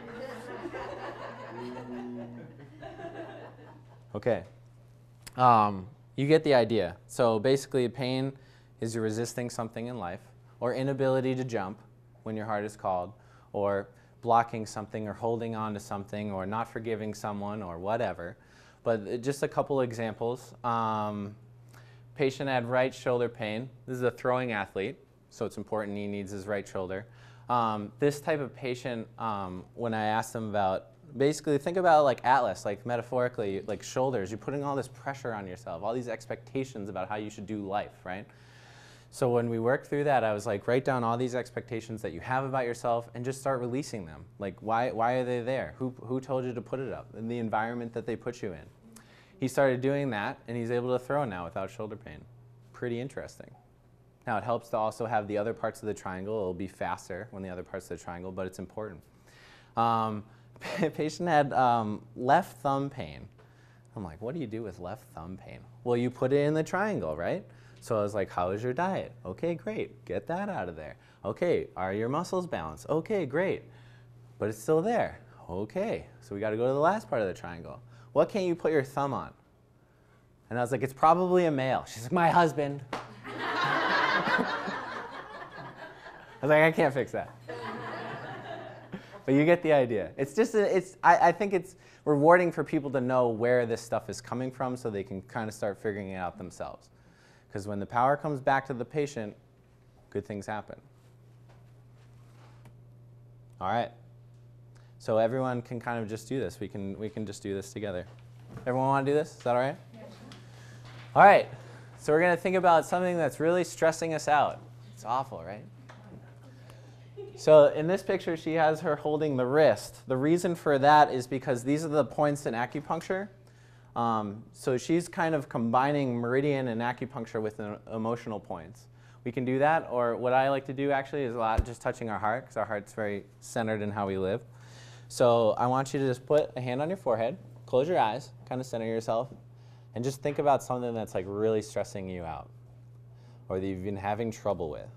Okay. You get the idea. So basically, pain is you're resisting something in life, or inability to jump when your heart is called, or blocking something or holding on to something or not forgiving someone or whatever. But just a couple examples. Patient had right shoulder pain. This is a throwing athlete, so it's important he needs his right shoulder. This type of patient, when I asked them about, basically think about like Atlas, like metaphorically, like shoulders. You're putting all this pressure on yourself, all these expectations about how you should do life, right? So when we worked through that, I was like, write down all these expectations that you have about yourself and just start releasing them. Like, why are they there? Who told you to put it up? In the environment that they put you in. He started doing that, and he's able to throw now without shoulder pain. Pretty interesting. Now, it helps to also have the other parts of the triangle. It'll be faster when the other parts of the triangle, but it's important. Patient had left thumb pain. I'm like, what do you do with left thumb pain? Well, you put it in the triangle, right? So I was like, how is your diet? Okay, great. Get that out of there. Okay, are your muscles balanced? Okay, great. But it's still there. Okay, so we got to go to the last part of the triangle. What can't you put your thumb on? And I was like, it's probably a male. She's like, my husband. I was like, I can't fix that. But you get the idea. It's just, I think it's rewarding for people to know where this stuff is coming from so they can kind of start figuring it out themselves. Because when the power comes back to the patient, good things happen. All right. So everyone can kind of just do this. We can just do this together. Everyone want to do this? Is that all right? Yeah. All right. So we're going to think about something that's really stressing us out. It's awful, right? So in this picture, she has her holding the wrist. The reason for that is because these are the points in acupuncture. So she's kind of combining meridian and acupuncture with emotional points. We can do that, or what I like to do actually is a lot just touching our heart, because our heart's very centered in how we live. So I want you to just put a hand on your forehead, close your eyes, kind of center yourself, and just think about something that's like really stressing you out, or that you've been having trouble with.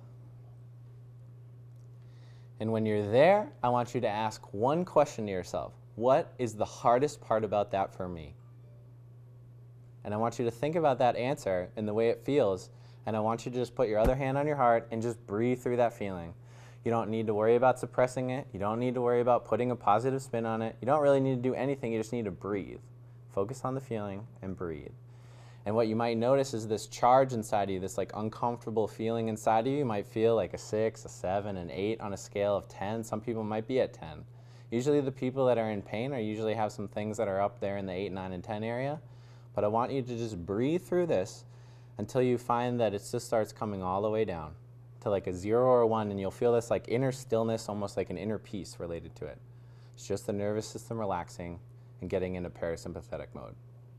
And when you're there, I want you to ask one question to yourself. What is the hardest part about that for me? And I want you to think about that answer and the way it feels. And I want you to just put your other hand on your heart and just breathe through that feeling. You don't need to worry about suppressing it. You don't need to worry about putting a positive spin on it. You don't really need to do anything. You just need to breathe. Focus on the feeling and breathe. And what you might notice is this charge inside of you, this like uncomfortable feeling inside of you. You might feel like a 6, a 7, an 8 on a scale of 10. Some people might be at 10. Usually the people that are in pain usually have some things that are up there in the 8, 9, and 10 area. But I want you to just breathe through this until you find that it just starts coming all the way down to like a 0 or a 1, and you'll feel this like inner stillness, almost like an inner peace related to it. It's just the nervous system relaxing and getting into parasympathetic mode.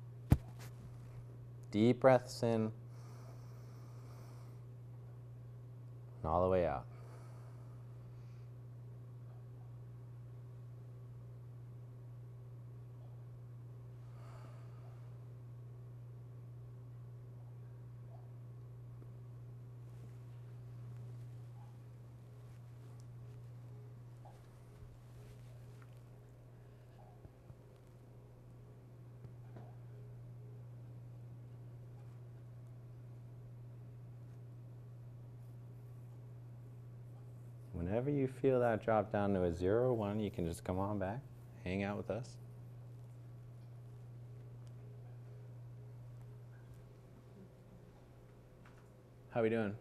Deep breaths in and all the way out. Whenever you feel that drop down to a 0 or 1, you can just come on back, hang out with us. How we doing?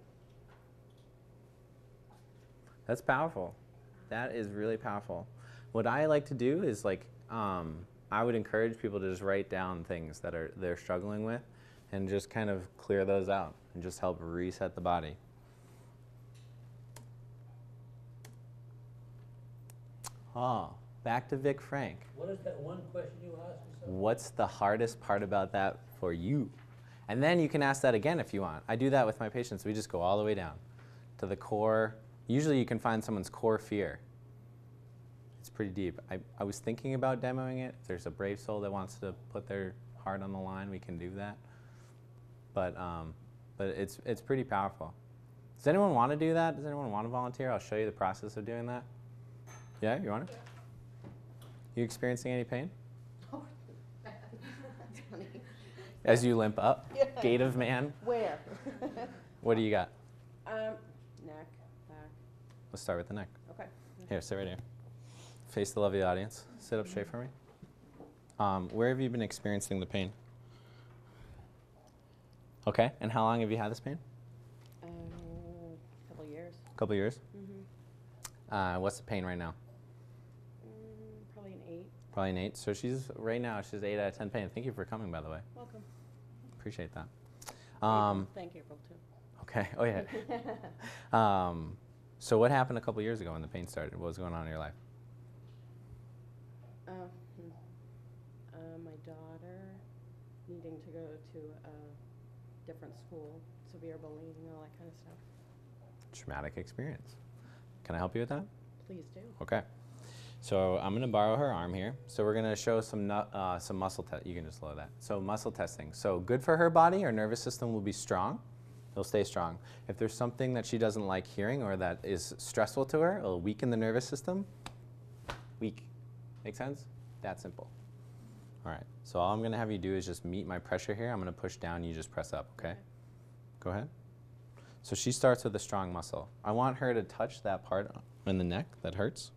That's powerful. That is really powerful. What I like to do is I would encourage people to just write down things that they're struggling with and just kind of clear those out and just help reset the body. Oh, back to Vic Frank. What is that one question you asked yourself? What's the hardest part about that for you? And then you can ask that again if you want. I do that with my patients. We just go all the way down to the core. Usually you can find someone's core fear. It's pretty deep. I was thinking about demoing it. If there's a brave soul that wants to put their heart on the line, we can do that. But it's pretty powerful. Does anyone want to do that? Does anyone want to volunteer? I'll show you the process of doing that. Yeah, you want it? You experiencing any pain? Oh, that's funny. As you limp up? Yeah. Gait of man? Where? What do you got? Neck, back. Let's start with the neck. Okay. Here, sit right here. Face the lovely audience. Sit up straight for me. Where have you been experiencing the pain? Okay, and how long have you had this pain? Couple years. A couple years? Mm-hmm. What's the pain right now? Probably an 8. Probably an 8. So right now she's 8 out of 10 pain. Thank you for coming, by the way. Welcome. Appreciate that. Thank April too. Okay, oh yeah. So what happened a couple years ago when the pain started? What was going on in your life? My daughter needing to go to a different school, severe bullying, all that kind of stuff. Traumatic experience. Can I help you with that? Please do. Okay. So I'm going to borrow her arm here. So we're going to show some muscle test. You can just lower that. So muscle testing. So good for her body. Her nervous system will be strong. It'll stay strong. If there's something that she doesn't like hearing or that is stressful to her, it'll weaken the nervous system. Weak. Make sense? That simple. All right. So all I'm going to have you do is just meet my pressure here. I'm going to push down. You just press up, okay? Go ahead. So she starts with a strong muscle. I want her to touch that part in the neck that hurts.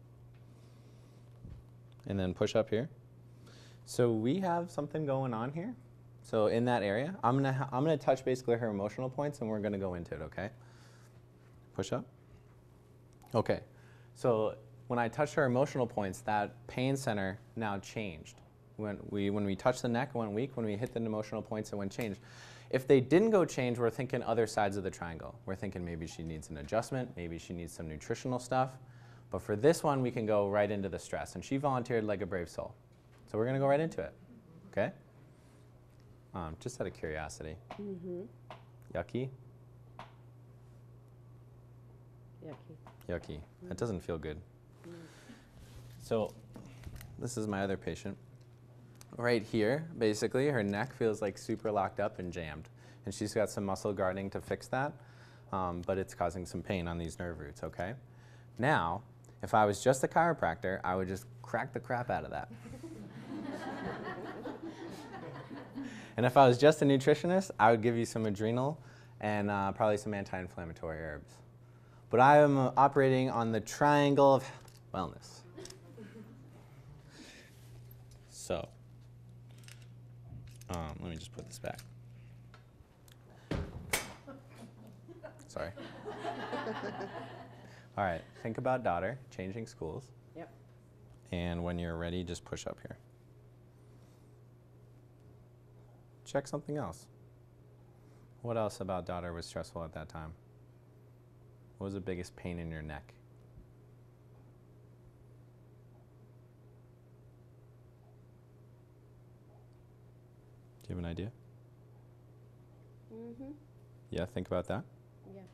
And then push up here. So we have something going on here. So in that area, I'm gonna touch basically her emotional points, and we're gonna go into it. Okay. Push up. Okay. So when I touched her emotional points, that pain center now changed. When we touched the neck, it went weak. When we hit the emotional points, it went changed. If they didn't go change, we're thinking other sides of the triangle. We're thinking maybe she needs an adjustment, maybe she needs some nutritional stuff. But for this one, we can go right into the stress. And she volunteered like a brave soul. So we're going to go right into it. Okay? Just out of curiosity. Mm-hmm. Yucky? Yucky. Yucky. That doesn't feel good. So this is my other patient. Right here, basically, her neck feels like super locked up and jammed. And she's got some muscle guarding to fix that. But it's causing some pain on these nerve roots, okay? Now, if I was just a chiropractor, I would just crack the crap out of that. And if I was just a nutritionist, I would give you some adrenal and probably some anti-inflammatory herbs. But I am operating on the triangle of wellness. So, let me just put this back. Sorry. All right, think about daughter changing schools. Yep. And when you're ready, just push up here. Check something else. What else about daughter was stressful at that time? What was the biggest pain in your neck? Do you have an idea? Mm-hmm. Yeah, think about that. Yeah.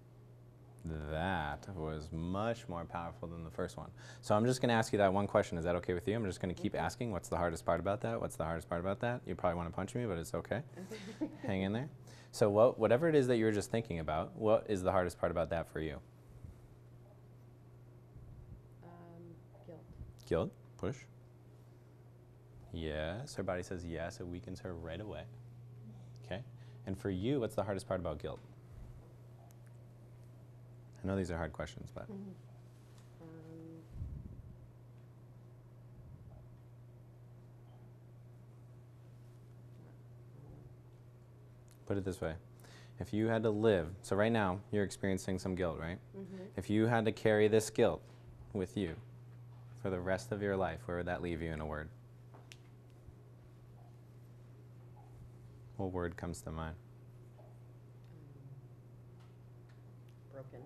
That was much more powerful than the first one. So I'm just going to ask you that one question. Is that okay with you? I'm just going to keep asking, what's the hardest part about that? What's the hardest part about that? You probably want to punch me, but it's okay. Hang in there. So whatever it is that you were just thinking about, what is the hardest part about that for you? Guilt. Guilt? Push. Yes. Her body says yes. It weakens her right away. Okay. And for you, what's the hardest part about guilt? I know these are hard questions, but put it this way. If you had to live, so right now you're experiencing some guilt, right? Mm-hmm. If you had to carry this guilt with you for the rest of your life, where would that leave you in a word? What word comes to mind? Broken.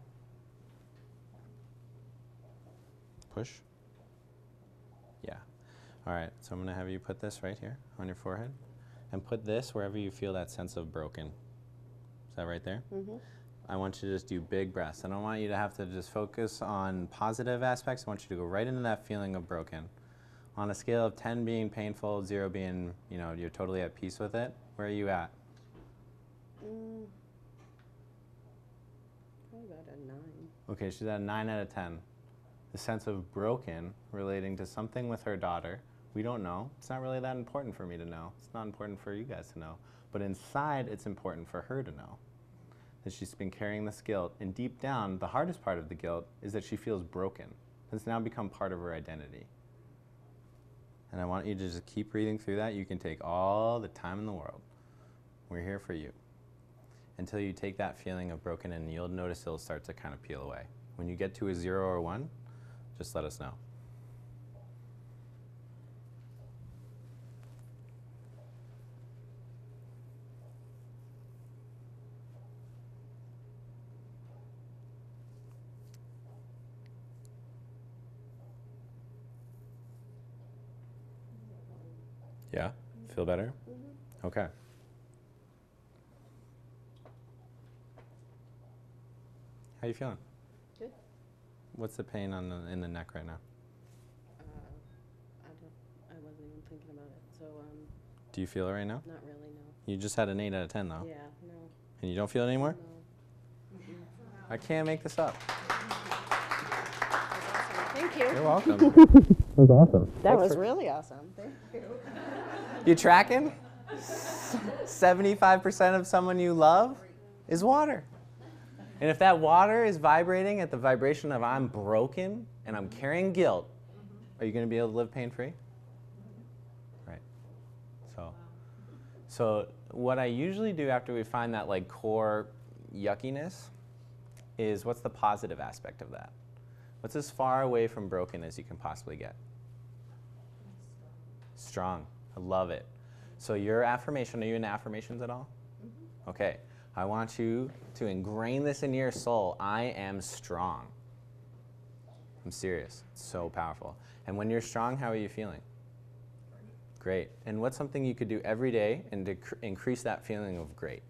Push? Yeah. All right, so I'm going to have you put this right here on your forehead and put this wherever you feel that sense of broken. Is that right there? Mm-hmm. I want you to just do big breaths. I don't want you to have to just focus on positive aspects. I want you to go right into that feeling of broken. On a scale of 10 being painful, 0 being, you're totally at peace with it, where are you at? Probably about a 9. Okay, she's at a 9 out of 10. The sense of broken relating to something with her daughter, we don't know. It's not really that important for me to know. It's not important for you guys to know. But inside, it's important for her to know that she's been carrying this guilt. And deep down, the hardest part of the guilt is that she feels broken. It's now become part of her identity. And I want you to just keep breathing through that. You can take all the time in the world. We're here for you. Until you take that feeling of broken and you'll notice it'll start to kind of peel away. When you get to a 0 or 1, just let us know. Yeah? Feel better? Mm-hmm. Okay. How you feeling? Good. What's the pain in the neck right now? I wasn't even thinking about it. So, Do you feel it right now? not really, no. You just had an 8 out of 10 though. Yeah, no. And you don't feel it anymore? No. Mm-mm. I can't make this up. Thank you. You're welcome. That was awesome. That was really awesome. Thank you. You tracking? 75% of someone you love is water. And if that water is vibrating at the vibration of I'm broken and I'm carrying guilt, are you going to be able to live pain-free? Right. So what I usually do after we find that like core yuckiness is what's the positive aspect of that? What's as far away from broken as you can possibly get? Strong. I love it. So your affirmation, are you into affirmations at all? Mm-hmm. Okay. I want you to ingrain this in your soul. I am strong. I'm serious. It's so powerful. And when you're strong, how are you feeling? Great. And what's something you could do every day and to increase that feeling of great?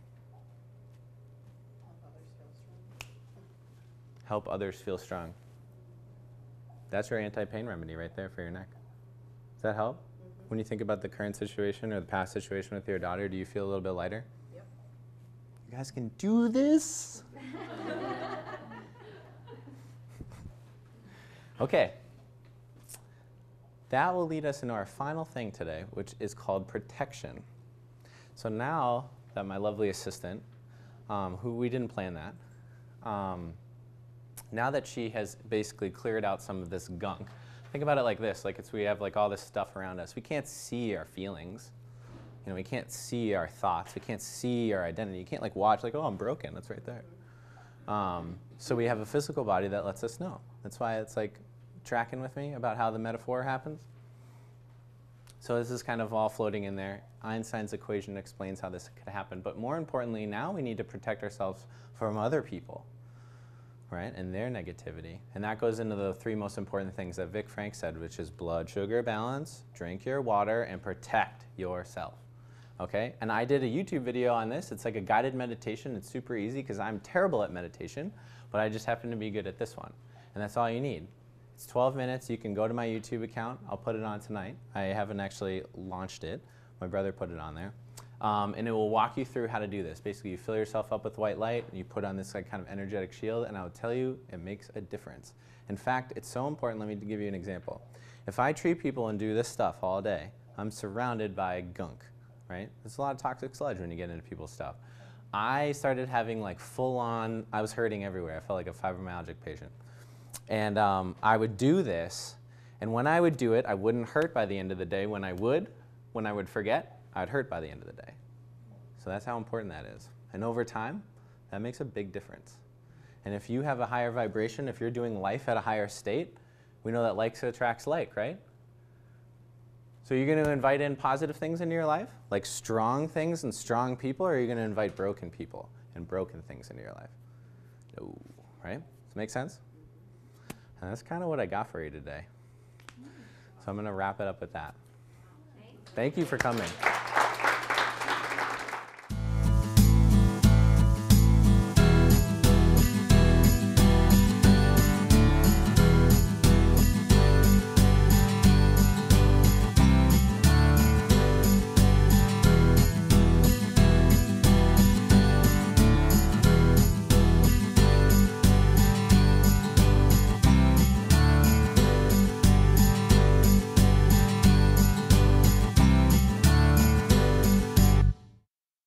Help others feel strong. That's your anti-pain remedy right there for your neck. Does that help? Mm-hmm. When you think about the current situation or the past situation with your daughter, do you feel a little bit lighter? Yep. You guys can do this? Okay. That will lead us into our final thing today, which is called protection. So now that my lovely assistant, who we didn't plan that, now that she has basically cleared out some of this gunk, think about it like this, like we have like all this stuff around us. We can't see our feelings. You know, we can't see our thoughts. We can't see our identity. You can't like watch like, oh, I'm broken. That's right there. So we have a physical body that lets us know. That's why it's like tracking with me about how the metaphor happens. So this is kind of all floating in there. Einstein's equation explains how this could happen. But more importantly, now we need to protect ourselves from other people, right, and their negativity. And that goes into the 3 most important things that Vic Frank said, which is blood sugar balance, drink your water, and protect yourself. Okay? And I did a YouTube video on this. It's like a guided meditation. It's super easy because I'm terrible at meditation, but I just happen to be good at this one. And that's all you need. It's 12 minutes. You can go to my YouTube account. I'll put it on tonight. I haven't actually launched it. My brother put it on there. And it will walk you through how to do this. Basically, you fill yourself up with white light, and you put on this like kind of energetic shield, and I will tell you, it makes a difference. In fact, it's so important. Let me give you an example. If I treat people and do this stuff all day, I'm surrounded by gunk, right? There's a lot of toxic sludge when you get into people's stuff. I started having like full-on, I was hurting everywhere. I felt like a fibromyalgic patient. And I would do this, and when I would do it, I wouldn't hurt by the end of the day. When I would forget, I'd hurt by the end of the day. So that's how important that is. And over time, that makes a big difference. And if you have a higher vibration, if you're doing life at a higher state, we know that like attracts like, right? So you're going to invite in positive things into your life, like strong things and strong people, or are you going to invite broken people and broken things into your life? No, right? Does it make sense? And that's kind of what I got for you today. So I'm going to wrap it up with that. Thank you for coming.